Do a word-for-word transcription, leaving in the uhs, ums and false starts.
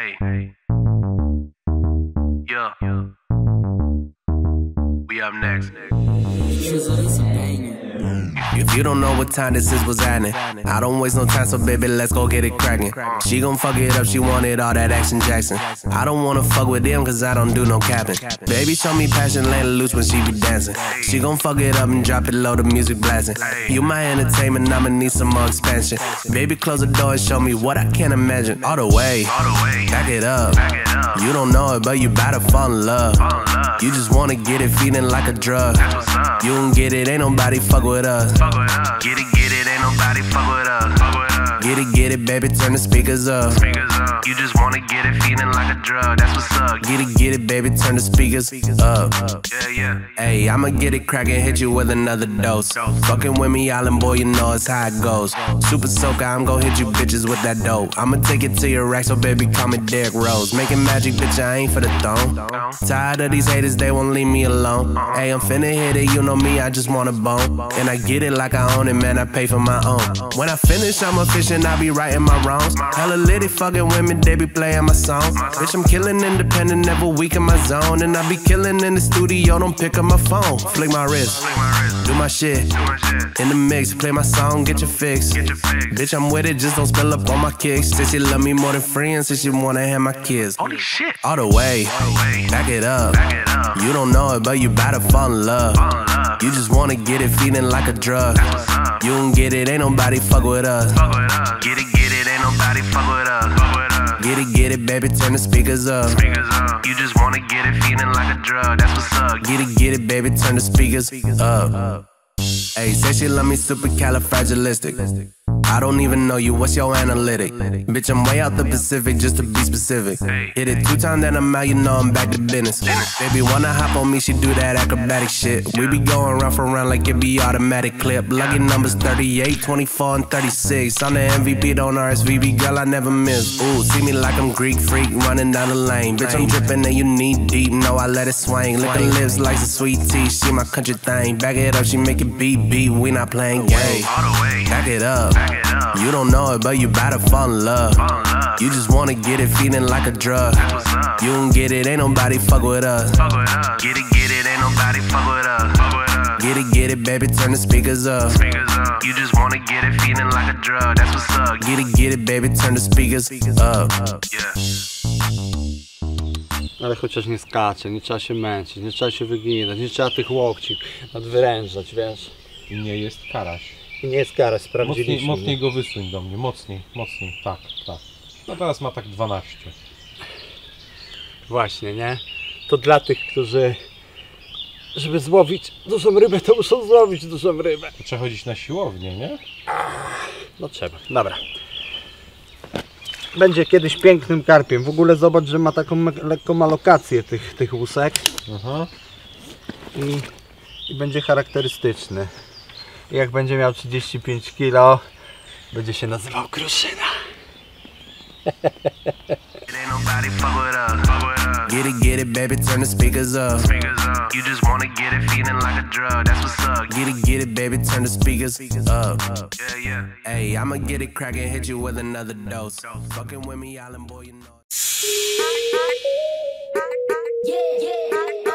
Hey. Yeah. We up next. If you don't know what time this is, what's happening? I don't waste no time, so baby, let's go get it cracking. She gon' fuck it up, she wanted all that action Jackson. I don't wanna fuck with them, cause I don't do no capping. Baby, show me passion, let loose when she be dancing. She gon' fuck it up and drop it low, the music blasting. You my entertainment, I'ma need some more expansion. Baby, close the door and show me what I can't imagine. All the way, back it up. You don't know it, but you bout to fall in love. You just wanna get it, feeling like a drug. You don't get it, ain't nobody fuck with us. Get it, get it, ain't nobody fuck with us. Get it, get it, baby, turn the speakers up. You just wanna get it, feeling like a drug, that's what's up. Get it, get it, baby, turn the speakers up. Yeah, yeah. Hey, I'ma get it crackin', hit you with another dose. Fucking with me, island boy, you know it's how it goes. Super soaker, I'm gon' hit you bitches with that dope. I'ma take it to your rack, so baby, call me Derrick Rose. Making magic, bitch, I ain't for the throne. Tired of these haters, they won't leave me alone. Hey, I'm finna hit it, you know me, I just want a bone. And I get it like I own it, man, I pay for my own. When I finish, I'm efficient, I be righting my wrongs. Hella litty fucking women, they be playing my songs. Bitch, I'm killing independent, never weak in my zone. And I be killing in the studio, don't pick up my phone. Flick my wrist, do my shit. In the mix, play my song, get your fix. Bitch, I'm with it, just don't spill up on my kicks. Said she love me more than friends, said she wanna have my kids. Holy shit. All the way, back it up. You don't know it, but you bout to fall in love. You just wanna get it, feeling like a drug. You don't get it, ain't nobody fuck with us. Get it, get it, ain't nobody fuck with us. Get it, get it, baby, turn the speakers up. You just wanna get it, feeling like a drug, that's what's up. Get it, get it, baby, turn the speakers up. Hey, say she love me supercalifragilistic. I don't even know you, what's your analytic? Bitch, I'm way out the Pacific, just to be specific. Hit it two times, then I'm out, you know I'm back to business. Baby wanna hop on me, she do that acrobatic shit. We be going round for round like it be automatic clip. Lucky numbers thirty-eight, twenty-four, and thirty-six. I'm the M V P, don't R S V P, girl, I never miss. Ooh, see me like I'm Greek freak, running down the lane. Bitch, I'm dripping and you need deep, no, I let it swing. Licking lips like some sweet tea, she my country thing. Back it up, she make it beat, beat, we not playing games. Back it up. You don't know it, but you bout to fall in love. You just wanna get it, feeling like a drug. You don't get it, ain't nobody fuck with us. Get it, get it, ain't nobody fuck with us. Get it, get it, baby, turn the speakers up. You just wanna get it, feeling like a drug, that's what's up. Get it, get it, baby, turn the speakers up. Ale chociaż nie skacze, nie trzeba się męczyć, nie trzeba się wyginać, nie trzeba tych łokci nadwyrężać, wiesz. I nie jest karaś. I nie jest kara, sprawdziliśmy. Mocniej, mocniej go wysuń do mnie, mocniej, mocniej, tak, tak. No teraz ma tak dwanaście. Właśnie, nie? To dla tych, którzy, żeby złowić dużą rybę, to muszą złowić dużą rybę. To trzeba chodzić na siłownię, nie? No trzeba, dobra. Będzie kiedyś pięknym karpiem. W ogóle zobacz, że ma taką lekką alokację tych, tych łusek. Aha. I, I będzie charakterystyczny. I jak będzie miał trzydzieści pięć kilo, będzie się nazywał Kruszyna. Get it, get it, baby, turn the speakers up. You just wanna get it, feeling like a drug, that's what's up. Get it, get it, baby, turn the speakers up. Yeah, yeah. Hey, I'ma get it crackin', hit you with another dose. Fucking with me, island boy, you know. Yeah, yeah.